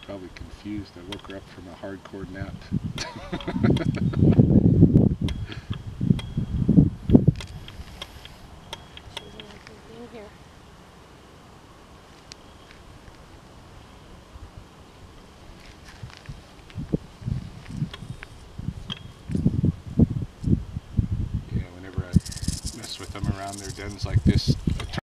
Probably confused. I woke her up from a hardcore nap. In here. Yeah, whenever I mess with them around their dens like this,